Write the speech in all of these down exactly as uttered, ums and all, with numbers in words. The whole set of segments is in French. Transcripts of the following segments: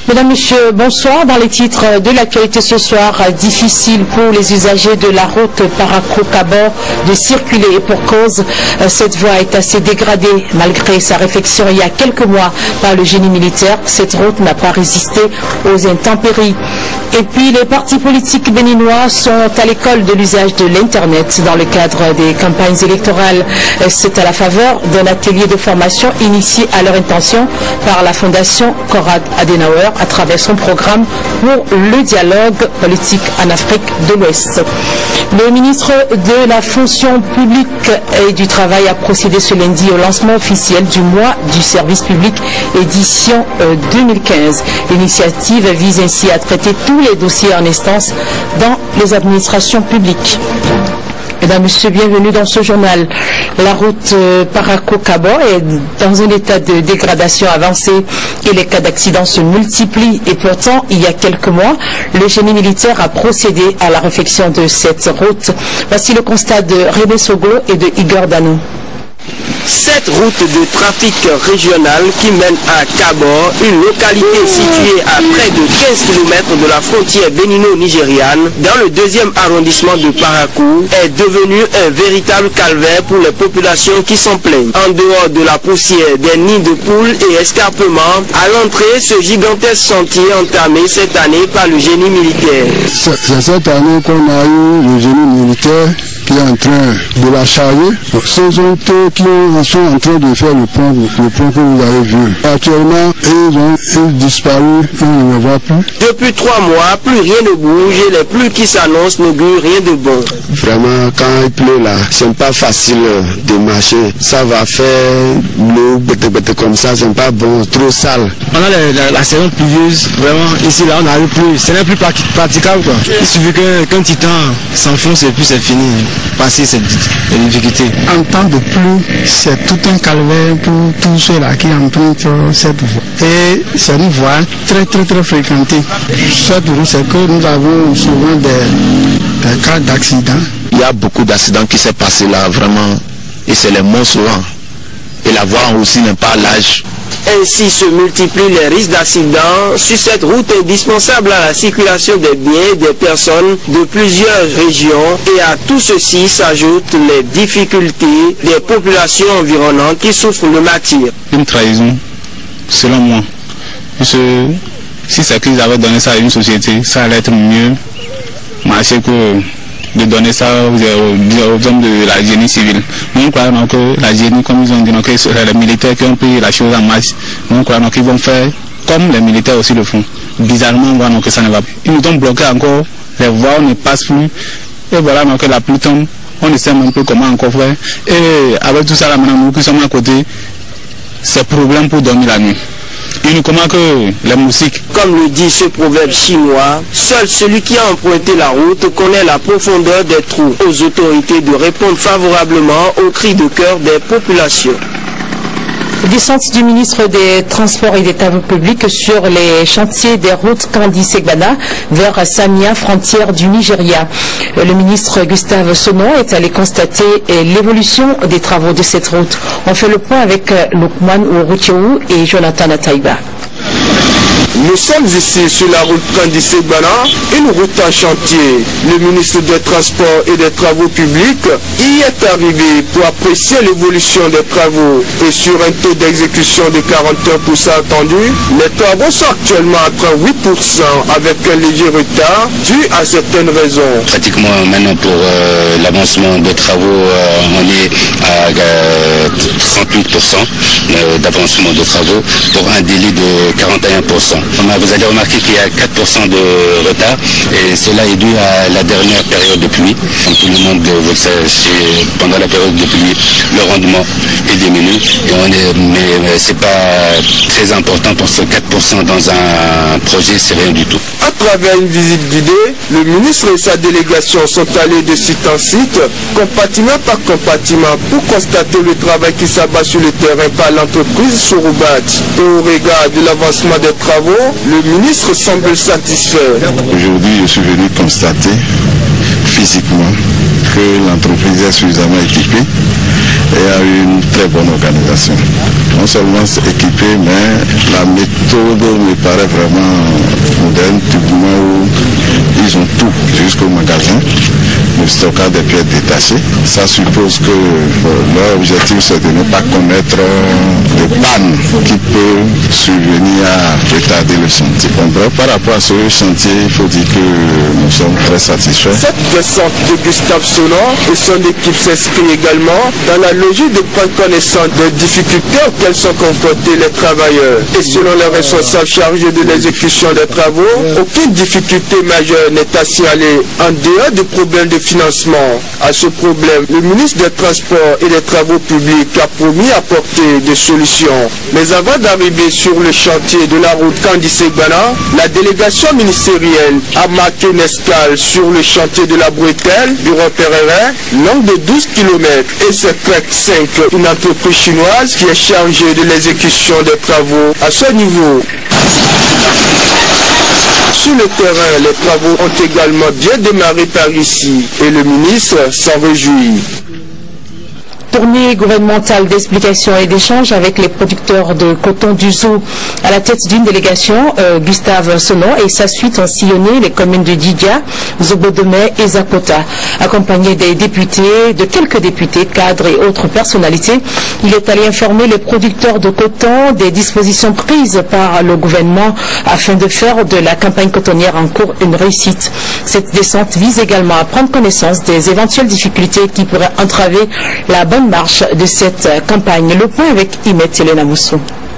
Mesdames, Messieurs, bonsoir. Dans les titres de l'actualité ce soir, difficile pour les usagers de la route Parakou-Kabor de circuler et pour cause, cette voie est assez dégradée. Malgré sa réfection il y a quelques mois par le génie militaire, cette route n'a pas résisté aux intempéries. Et puis les partis politiques béninois sont à l'école de l'usage de l'Internet dans le cadre des campagnes électorales. C'est à la faveur d'un atelier de formation initié à leur intention par la Fondation Konrad Adenauer à travers son programme pour le dialogue politique en Afrique de l'Ouest. Le ministre de la fonction publique et du travail a procédé ce lundi au lancement officiel du mois du service public édition deux mille quinze. L'initiative vise ainsi à traiter tous les dossiers en instance dans les administrations publiques. Mesdames, Messieurs, bienvenue dans ce journal. La route euh, Parakou-Kabor est dans un état de dégradation avancée et les cas d'accidents se multiplient. Et pourtant, il y a quelques mois, le génie militaire a procédé à la réfection de cette route. Voici le constat de Rémi Sogo et de Igor Dano. Cette route de trafic régional qui mène à Kabor, une localité située à près de quinze kilomètres de la frontière bénino-nigériane, dans le deuxième arrondissement de Parakou, est devenue un véritable calvaire pour les populations qui s'en plaignent. En dehors de la poussière, des nids de poules et escarpements, à l'entrée, ce gigantesque sentier entamé cette année par le génie militaire. C'est cette année qu'on a eu le génie militaire qui est en train de la charger. Ces autres qui sont en train de faire le pont, le pont que vous avez vu. Actuellement, ils ont ils disparu, on ne les voit plus. Depuis trois mois, plus rien ne bouge et les pluies qui s'annoncent n'augurent rien de bon. Vraiment, quand il pleut là, c'est pas facile de marcher. Ça va faire l'eau bête comme ça, c'est pas bon, trop sale. Pendant la, la, la saison pluvieuse, vraiment, ici là, on n'arrive plus. Ce n'est plus praticable quoi. Il suffit qu'un titan s'enfonce et puis c'est fini. Passer cette difficulté. En temps de pluie, c'est tout un calvaire pour tous ceux-là qui empruntent cette voie. Et c'est une voie très très très fréquentée. Cette route, c'est que nous avons souvent des, des cas d'accidents. Il y a beaucoup d'accidents qui s'est passé là, vraiment, et c'est les morts souvent. Et la voie aussi n'est pas l'âge. Ainsi se multiplient les risques d'accidents sur cette route indispensable à la circulation des biens et des personnes de plusieurs régions, et à tout ceci s'ajoutent les difficultés des populations environnantes qui souffrent de matière. Une trahison, selon moi. Parce que si c'est qu'ils avaient donné ça à une société, ça allait être mieux marcher que de donner ça aux, aux, aux hommes de la génie civile. Nous croyons que la génie, comme ils ont dit, que c'est les militaires qui ont pris la chose en masse. Nous croyons qu'ils vont faire comme les militaires aussi le font. Bizarrement, on voit que ça ne va plus. Ils nous ont bloqué encore, les voies ne passent plus. Et voilà donc la pluie tombe, on ne sait même plus comment encore faire. Et avec tout ça, là, maintenant, nous qui sommes à côté, c'est problème pour dormir la nuit. Il nous comment que les moustiques. Comme le dit ce proverbe chinois, seul celui qui a emprunté la route connaît la profondeur des trous. Aux autorités de répondre favorablement aux cris de cœur des populations. Descente du ministre des Transports et des Travaux publics sur les chantiers des routes Kandi-Segbana vers Samia, frontière du Nigeria. Le ministre Gustave Sono est allé constater l'évolution des travaux de cette route. On fait le point avec Lukman Ouroutiou et Jonathan Ataiba. Nous sommes ici sur la route Kandi-Segbana, une route en chantier. Le ministre des Transports et des Travaux publics y est arrivé pour apprécier l'évolution des travaux. Et sur un taux d'exécution de quarante et un pour cent attendu, les travaux sont actuellement à trente-huit pour cent avec un léger retard dû à certaines raisons. Pratiquement maintenant pour euh, l'avancement des travaux, euh, on est à euh, trente-huit pour cent euh, d'avancement de travaux pour un délai de quarante et un pour cent. Vous allez remarquer qu'il y a quatre pour cent de retard et cela est dû à la dernière période de pluie. Comme tout le monde vous le sait, pendant la période de pluie, le rendement est diminué et on est, mais c'est pas très important parce que quatre pour cent dans un projet, c'est rien du tout. À travers une visite guidée, le ministre et sa délégation sont allés de site en site, compartiment par compartiment, pour constater le travail qui s'abat sur le terrain par l'entreprise Soroubat. Et au regard de l'avancement des travaux, le ministre semble satisfait. Aujourd'hui, je suis venu constater physiquement que que l'entreprise est suffisamment équipée et a une très bonne organisation. Non seulement c'est équipé, mais la méthode me paraît vraiment moderne, du moment où ils ont tout jusqu'au magasin, le stockage des pièces détachées. Ça suppose que bon, leur objectif c'est de ne pas connaître des pannes qui peuvent survenir à retarder le chantier. Donc, par rapport à ce chantier, il faut dire que nous sommes très satisfaits. Cette descente de Gustave Sonor et son équipe s'inscrit également dans la logique de prendre connaissance des difficultés auxquelles sont confrontés les travailleurs. Et selon les responsables chargés de l'exécution des travaux, aucune difficulté majeure n'est à signaler en dehors du problème de financement. À ce problème, le ministre des Transports et des Travaux publics a promis apporter des solutions. Mais avant d'arriver sur le chantier de la route Kandissé-Gbana, la délégation ministérielle a marqué une escale sur le chantier de la bretelle du Ropereret, longue de douze kilomètres, et c'est Trek cinq, une entreprise chinoise qui est chargée de l'exécution des travaux à ce niveau. Sur le terrain, les travaux ont également bien démarré par ici et le ministre s'en réjouit. Tournée gouvernementale d'explication et d'échange avec les producteurs de coton du Zou. À la tête d'une délégation, euh, Gustave Sonor et sa suite ont sillonné les communes de Didia, Zobodome et Zakota. Accompagné des députés, de quelques députés, cadres et autres personnalités, il est allé informer les producteurs de coton des dispositions prises par le gouvernement afin de faire de la campagne cotonnière en cours une réussite. Cette descente vise également à prendre connaissance des éventuelles difficultés qui pourraient entraver la bonne marche de cette campagne. Le point avec Imet Elena Moussou.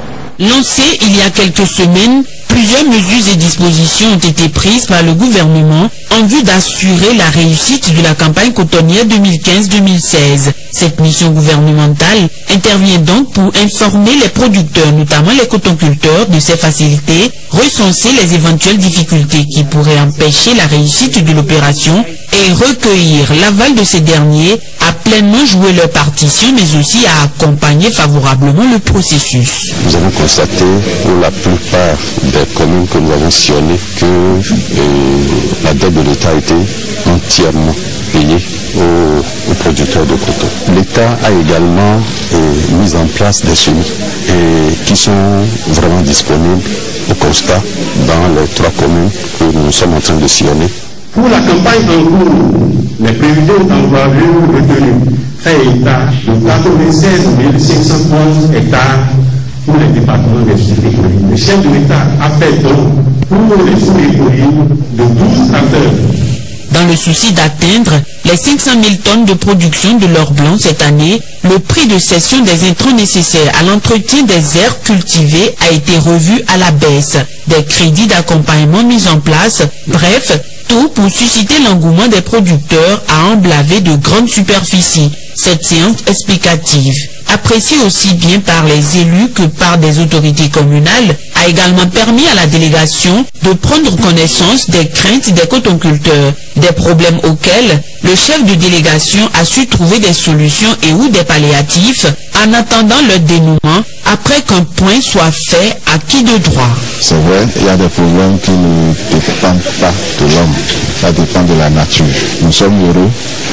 Lancé il y a quelques semaines, plusieurs mesures et dispositions ont été prises par le gouvernement en vue d'assurer la réussite de la campagne cotonnière deux mille quinze deux mille seize. Cette mission gouvernementale intervient donc pour informer les producteurs, notamment les cotonculteurs, de ces facilités, recenser les éventuelles difficultés qui pourraient empêcher la réussite de l'opération et recueillir l'aval de ces derniers à pleinement jouer leur partition, mais aussi à accompagner favorablement le processus. Nous avons constaté pour la plupart des communes que nous avons sillonnées que euh, la dette de l'État a été entièrement payée aux, aux producteurs de coton. L'État a également euh, mis en place des semis et qui sont vraiment disponibles au constat dans les trois communes que nous sommes en train de sillonner. Pour la campagne en cours, les prévisions d'envergure retenues fait état de quatre-vingt-seize mille cinq cent onze hectares pour les départements des sous-économies. Le chef de l'État a fait donc pour les sous-économies de douze tracteurs. Dans le souci d'atteindre les cinq cent mille tonnes de production de l'or blanc cette année, le prix de cession des intrants nécessaires à l'entretien des aires cultivées a été revu à la baisse. Des crédits d'accompagnement mis en place, bref, tout pour susciter l'engouement des producteurs à emblaver de grandes superficies. Cette séance explicative, appréciée aussi bien par les élus que par des autorités communales, a également permis à la délégation de prendre connaissance des craintes des cotonculteurs, des problèmes auxquels le chef de délégation a su trouver des solutions et ou des palliatifs en attendant leur dénouement après qu'un point soit fait à qui de droit. C'est vrai, il y a des problèmes qui ne dépendent pas de l'homme, ça dépend de la nature. Nous sommes heureux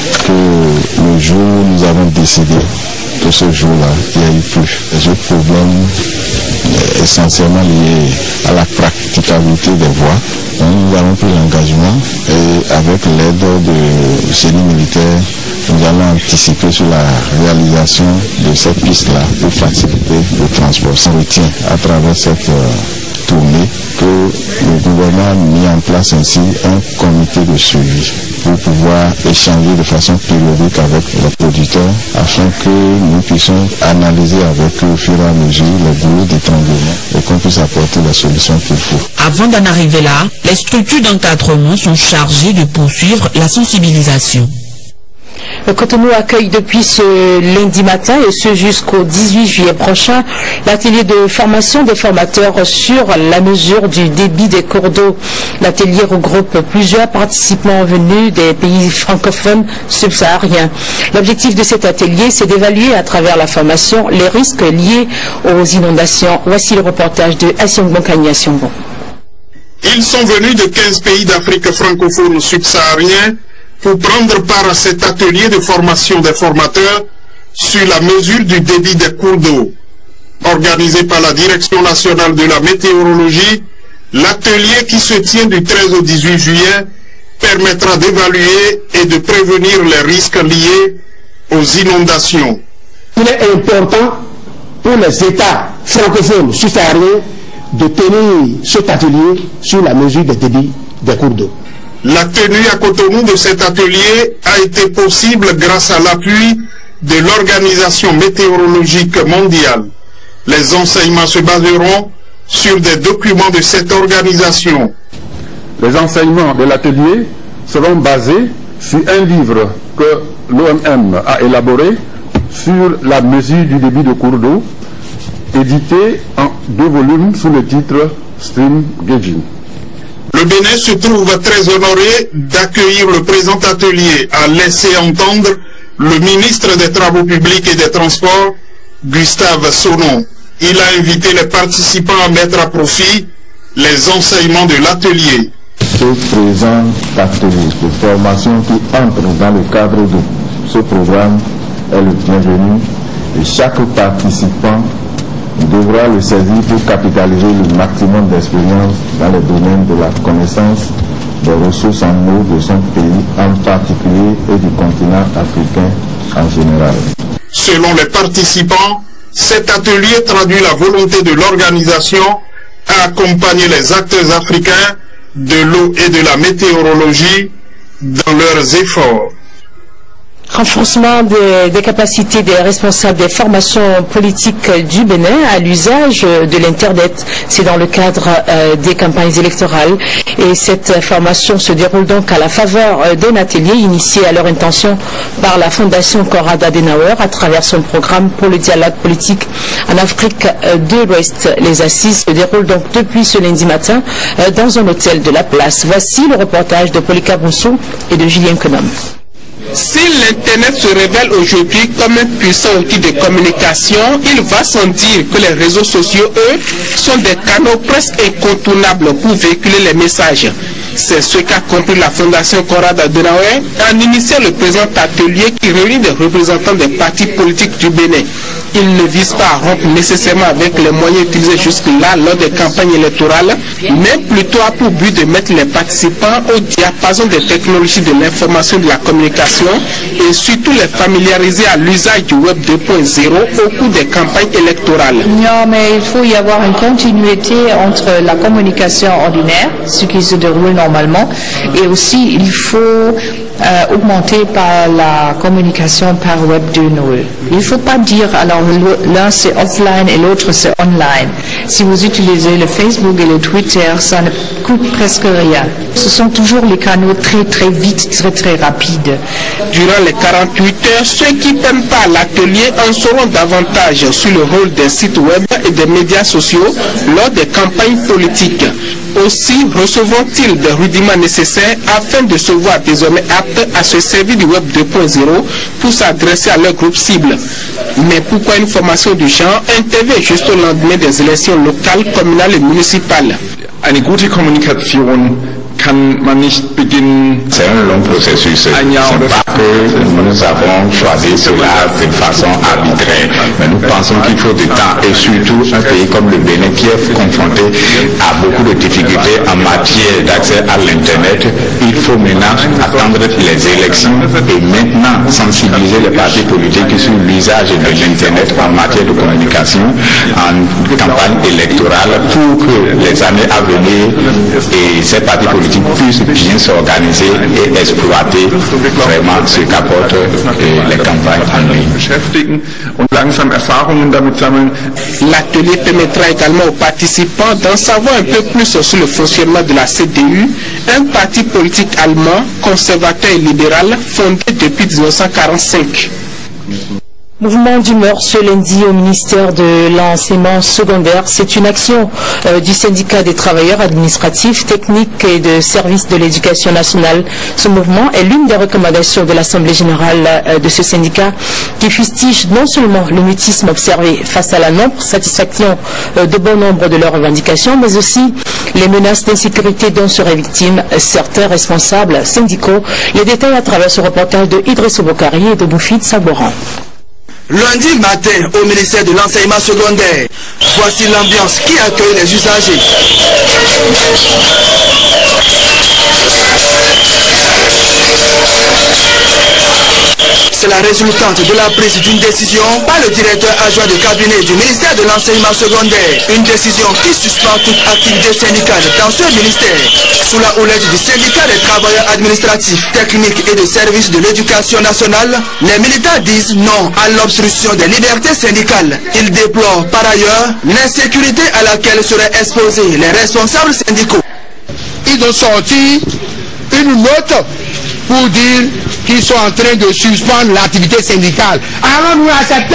que le jour où nous avons décidé que ce jour-là, il y a eu plus. Les autres problèmes essentiellement liés à la praticabilité des voies. Donc, nous avons pris l'engagement et avec l'aide de génie militaire, nous allons anticiper sur la réalisation de cette piste-là pour faciliter le transport. Ça retient à travers cette euh, tournée que le gouvernement a mis en place ainsi un comité de suivi pour pouvoir échanger de façon périodique avec les producteurs afin que nous puissions analyser avec eux au fur et à mesure les boulots d'étranglement et qu'on puisse apporter la solution qu'il faut. Avant d'en arriver là, les structures d'encadrement sont chargées de poursuivre la sensibilisation. Le Cotonou accueille depuis ce lundi matin et ce jusqu'au dix-huit juillet prochain l'atelier de formation des formateurs sur la mesure du débit des cours d'eau. L'atelier regroupe plusieurs participants venus des pays francophones subsahariens. L'objectif de cet atelier, c'est d'évaluer à travers la formation les risques liés aux inondations. Voici le reportage de Asiongbo Kanyasiongbo. Ils sont venus de quinze pays d'Afrique francophone subsaharienne pour prendre part à cet atelier de formation des formateurs sur la mesure du débit des cours d'eau. Organisé par la Direction nationale de la météorologie, l'atelier qui se tient du treize au dix-huit juillet permettra d'évaluer et de prévenir les risques liés aux inondations. Il est important pour les États francophones subsahariens de tenir cet atelier sur la mesure des débits des cours d'eau. La tenue à Cotonou de cet atelier a été possible grâce à l'appui de l'Organisation météorologique mondiale. Les enseignements se baseront sur des documents de cette organisation. Les enseignements de l'atelier seront basés sur un livre que l'O M M a élaboré sur la mesure du débit de cours d'eau, édité en deux volumes sous le titre Stream Gauging. Le Bénin se trouve très honoré d'accueillir le présent atelier, a laissé entendre le ministre des Travaux publics et des Transports, Gustave Sonon. Il a invité les participants à mettre à profit les enseignements de l'atelier. Ce présent atelier de formation qui entre dans le cadre de ce programme est le bienvenu et chaque participant devra le saisir pour capitaliser le maximum d'expérience dans le domaine de la connaissance des ressources en eau de son pays en particulier et du continent africain en général. Selon les participants, cet atelier traduit la volonté de l'organisation à accompagner les acteurs africains de l'eau et de la météorologie dans leurs efforts. Renforcement des, des capacités des responsables des formations politiques du Bénin à l'usage de l'Internet. C'est dans le cadre euh, des campagnes électorales. Et cette formation se déroule donc à la faveur euh, d'un atelier initié à leur intention par la Fondation Konrad Adenauer à travers son programme pour le dialogue politique en Afrique euh, de l'Ouest. Les assises se déroulent donc depuis ce lundi matin euh, dans un hôtel de la place. Voici le reportage de Polika Bonsou et de Julien Konom. Si l'Internet se révèle aujourd'hui comme un puissant outil de communication, il va sans dire que les réseaux sociaux, eux, sont des canaux presque incontournables pour véhiculer les messages. C'est ce qu'a compris la Fondation Konrad Adenauer en initiant le présent atelier qui réunit des représentants des partis politiques du Bénin. Il ne vise pas à rompre nécessairement avec les moyens utilisés jusque-là lors des campagnes électorales, mais plutôt a pour but de mettre les participants au diapason des technologies de l'information et de la communication et surtout les familiariser à l'usage du web deux point zéro au cours des campagnes électorales. Non, mais il faut y avoir une continuité entre la communication ordinaire, ce qui se déroule normalement, et aussi il faut euh, augmenter par la communication par web deux point zéro. Il ne faut pas dire alors l'un c'est offline et l'autre c'est online. Si vous utilisez le Facebook et le Twitter, ça ne coûte presque rien. Ce sont toujours les canaux très très vite, très très rapides. Durant les quarante-huit heures, ceux qui ne prennent pas l'atelier en sauront davantage sur le rôle des sites web et des médias sociaux lors des campagnes politiques. Aussi recevront-ils des rudiments nécessaires afin de se voir désormais aptes à se servir du web deux point zéro pour s'adresser à leur groupe cible. Mais pourquoi une formation du genre intervient juste au lendemain des élections locales, communales et municipales? Eine gute Kommunikation kann man nicht beginnen. C'est un long processus. C'est pas que nous avons choisi cela de façon arbitraire. Mais nous pensons qu'il faut du temps et surtout un pays comme le Bénin qui est confronté à beaucoup de difficultés en matière d'accès à l'Internet. Il faut maintenant attendre les élections et maintenant sensibiliser les partis politiques sur l'usage de l'Internet en matière de communication en campagne électorale pour que les années à venir et ces partis politiques puissent bien s'organiser et exploiter vraiment ce qu'apportent les campagnes en ligne. L'atelier permettra également aux participants d'en savoir un peu plus sur le fonctionnement de la C D U, un parti politique allemand, conservateur et libéral, fondé depuis mille neuf cent quarante-cinq. Mouvement d'humeur ce lundi au ministère de l'enseignement secondaire. C'est une action euh, du syndicat des travailleurs administratifs, techniques et de services de l'éducation nationale. Ce mouvement est l'une des recommandations de l'Assemblée générale euh, de ce syndicat qui fustige non seulement le mutisme observé face à la non-satisfaction euh, de bon nombre de leurs revendications, mais aussi les menaces d'insécurité dont seraient victimes certains responsables syndicaux. Les détails à travers ce reportage de Idriss Bokari et de Boufid Saboran. Lundi matin au ministère de l'enseignement secondaire, voici l'ambiance qui accueille les usagers. C'est la résultante de la prise d'une décision par le directeur adjoint de cabinet du ministère de l'enseignement secondaire. Une décision qui suspend toute activité syndicale dans ce ministère. Sous la houlette du syndicat des travailleurs administratifs, techniques et de services de l'éducation nationale, les militants disent non à l'obstruction des libertés syndicales. Ils déplorent par ailleurs l'insécurité à laquelle seraient exposés les responsables syndicaux. Ils ont sorti une note pour dire qu'ils sont en train de suspendre l'activité syndicale. Allons-nous accepter?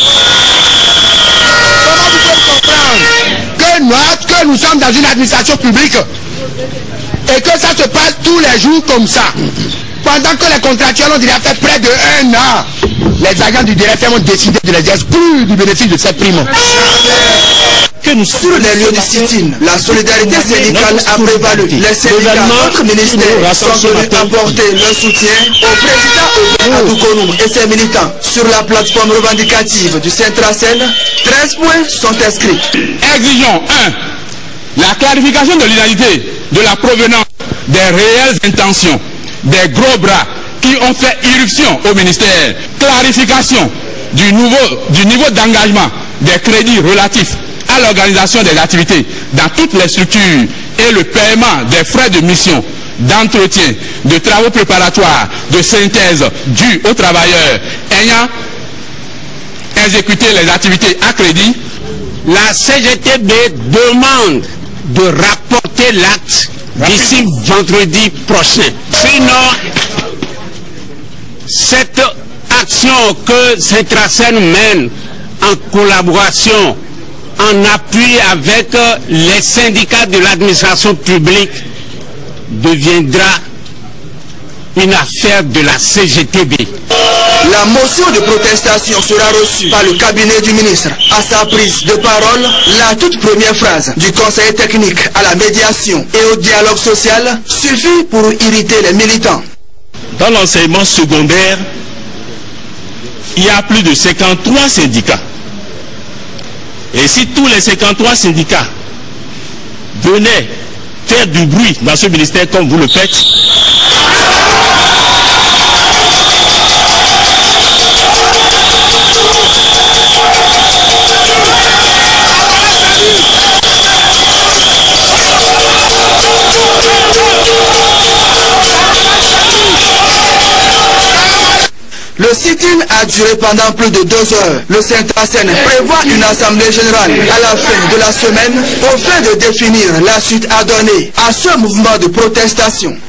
Comment vous pouvez comprendre que nous, que nous sommes dans une administration publique et que ça se passe tous les jours comme ça, pendant que les contractuels ont déjà fait près de un an? Les agents du D R F M ont décidé de les exclure du bénéfice de cette prime. Que nous sur les lieux du sit-in, la solidarité syndicale a prévalu. Les syndicats, notre ministère, sont venus apporter leur soutien au président Adoukonou et ses militants. Sur la plateforme revendicative du Centracène, treize points sont inscrits. Exigeons un. La clarification de l'identité de la provenance des réelles intentions des gros bras qui ont fait irruption au ministère. Clarification du, nouveau, du niveau d'engagement des crédits relatifs à l'organisation des activités dans toutes les structures et le paiement des frais de mission, d'entretien, de travaux préparatoires, de synthèse dus aux travailleurs ayant exécuté les activités à crédit. La C G T B demande de rapporter l'acte d'ici vendredi prochain. Sinon, cette action que Centracène mène en collaboration, en appui avec les syndicats de l'administration publique, deviendra une affaire de la C G T B. La motion de protestation sera reçue par le cabinet du ministre. À sa prise de parole, la toute première phrase du conseil technique à la médiation et au dialogue social suffit pour irriter les militants. Dans l'enseignement secondaire, il y a plus de cinquante-trois syndicats. Et si tous les cinquante-trois syndicats venaient faire du bruit dans ce ministère comme vous le faites, le sit-in a duré pendant plus de deux heures. Le Centracène prévoit une assemblée générale à la fin de la semaine au fin de définir la suite à donner à ce mouvement de protestation.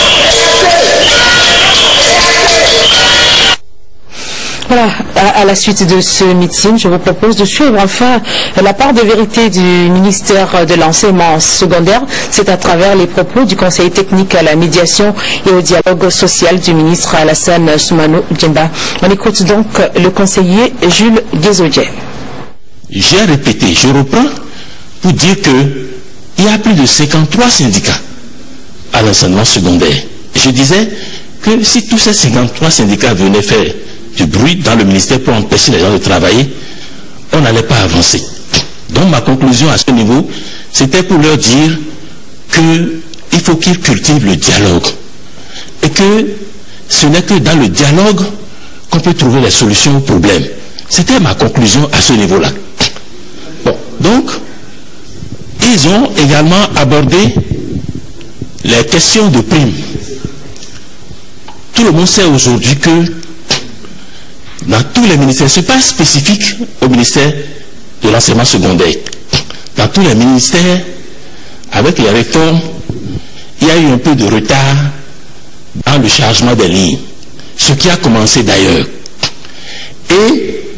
Voilà, à, à la suite de ce meeting, je vous propose de suivre enfin la part de vérité du ministère de l'enseignement secondaire. C'est à travers les propos du conseil technique à la médiation et au dialogue social du ministre Alassane Soumano Djemba. On écoute donc le conseiller Jules Guézodje. J'ai répété, je reprends pour dire que il y a plus de cinquante-trois syndicats à l'enseignement secondaire. Je disais que si tous ces cinquante-trois syndicats venaient faire du bruit dans le ministère pour empêcher les gens de travailler, on n'allait pas avancer. Donc ma conclusion à ce niveau, c'était pour leur dire qu'il faut qu'ils cultivent le dialogue. Et que ce n'est que dans le dialogue qu'on peut trouver les solutions aux problèmes. C'était ma conclusion à ce niveau-là. Bon, donc, ils ont également abordé les questions de primes. Tout le monde sait aujourd'hui que dans tous les ministères, ce n'est pas spécifique au ministère de l'enseignement secondaire. Dans tous les ministères, avec les réformes, il y a eu un peu de retard dans le chargement des lignes. Ce qui a commencé d'ailleurs. Et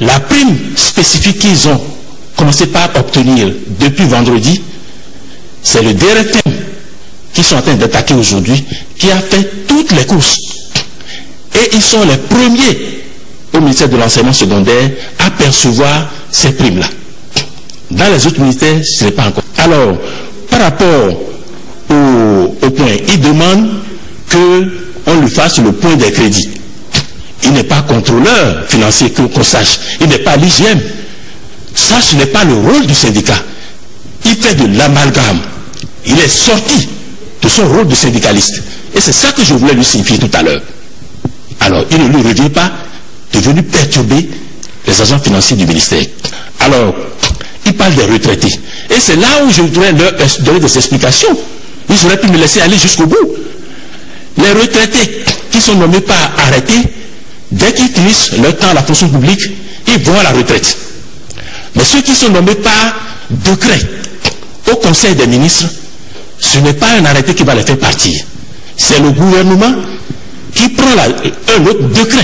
La prime spécifique qu'ils ont commencé par obtenir depuis vendredi, c'est le D R F M qu'ils sont en train d'attaquer aujourd'hui, qui a fait toutes les courses. Et ils sont les premiers au ministère de l'enseignement secondaire à percevoir ces primes-là. Dans les autres ministères, ce n'est pas encore. Alors, par rapport au, au point, ils demandent qu'on lui fasse le point des crédits. Il n'est pas contrôleur financier, qu'on sache. Il n'est pas l'I G M. Ça, ce n'est pas le rôle du syndicat. Il fait de l'amalgame. Il est sorti de son rôle de syndicaliste. Et c'est ça que je voulais lui signifier tout à l'heure. Alors, il ne lui revient pas de venir perturber les agents financiers du ministère. Alors, il parle des retraités. Et c'est là où je voudrais leur donner des explications. Ils auraient pu me laisser aller jusqu'au bout. Les retraités qui sont nommés par arrêté, dès qu'ils finissent leur temps à la fonction publique, ils vont à la retraite. Mais ceux qui sont nommés par décret au Conseil des ministres, ce n'est pas un arrêté qui va les faire partir. C'est le gouvernement qui prend la, un autre décret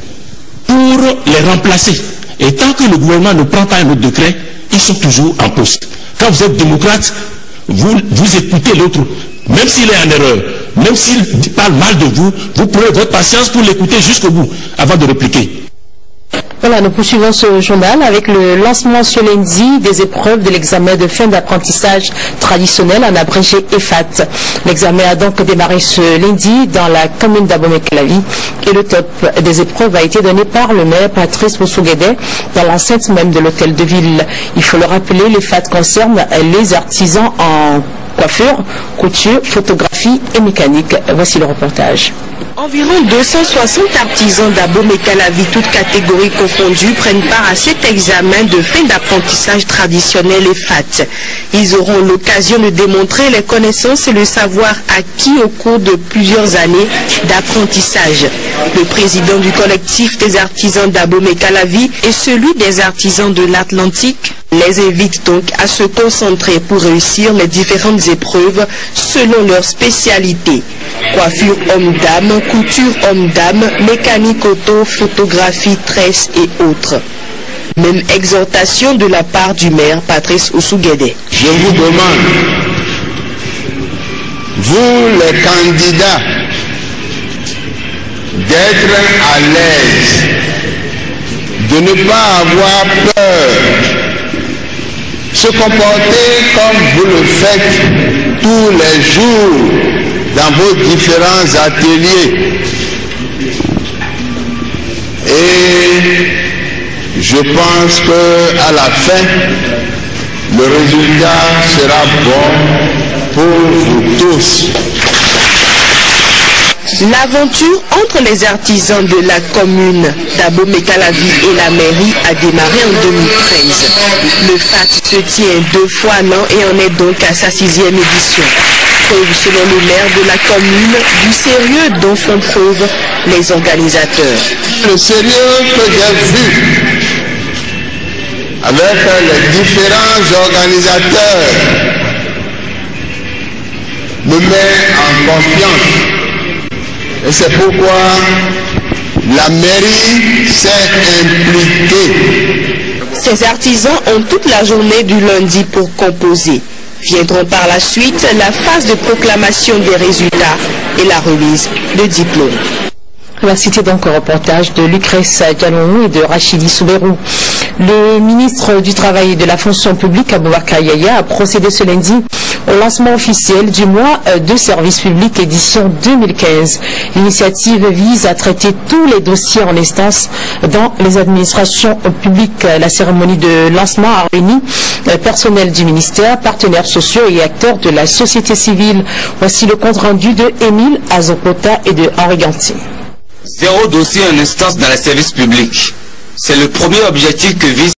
pour les remplacer. Et tant que le gouvernement ne prend pas un autre décret, ils sont toujours en poste. Quand vous êtes démocrate, vous, vous écoutez l'autre, même s'il est en erreur, même s'il parle mal de vous, vous prenez votre patience pour l'écouter jusqu'au bout, avant de répliquer. Voilà, nous poursuivons ce journal avec le lancement ce lundi des épreuves de l'examen de fin d'apprentissage traditionnel en abrégé E F A T. L'examen a donc démarré ce lundi dans la commune d'Abomey-Calavi et le top des épreuves a été donné par le maire Patrice Oussouguédé dans l'enceinte même de l'hôtel de ville. Il faut le rappeler, l'E F A T concerne les artisans en coiffure, couture, photographie et mécanique. Voici le reportage. Environ deux cent soixante artisans d'Abomey-Calavi, toutes catégories confondues, prennent part à cet examen de fin d'apprentissage traditionnel E F A T. Ils auront l'occasion de démontrer les connaissances et le savoir acquis au cours de plusieurs années d'apprentissage. Le président du collectif des artisans d'Abomey-Calavi et celui des artisans de l'Atlantique les invite donc à se concentrer pour réussir les différentes épreuves selon leur spécialité. Coiffure homme-dame, couture homme-dame, mécanique auto, photographie, tresse et autres. Même exhortation de la part du maire Patrice Oussouguédé. Je vous demande, vous les candidats, d'être à l'aise, de ne pas avoir peur, se comporter comme vous le faites tous les jours dans vos différents ateliers. Et je pense qu'à la fin, le résultat sera bon pour vous tous. L'aventure entre les artisans de la commune d'Abomey-Calavi et la mairie a démarré en deux mille treize. Le F A T se tient deux fois l'an et en est donc à sa sixième édition. Preuve, selon le maire de la commune, du sérieux dont font preuve les organisateurs. Le sérieux que j'ai vu avec les différents organisateurs me met en confiance. Et c'est pourquoi la mairie s'est impliquée. Ces artisans ont toute la journée du lundi pour composer. Viendront par la suite la phase de proclamation des résultats et la remise de diplômes. On va citer donc un reportage de Lucrèce Dialon et de Rachidi Souberou. Le ministre du Travail et de la Fonction publique, Aboubakar Yaya, a procédé ce lundi au lancement officiel du mois de service public édition deux mille quinze. L'initiative vise à traiter tous les dossiers en instance dans les administrations publiques. La cérémonie de lancement a réuni personnel du ministère, partenaires sociaux et acteurs de la société civile. Voici le compte rendu de Émile Azopota et de Henri Ganti. Zéro dossier en instance dans les services publics. C'est le premier objectif que vise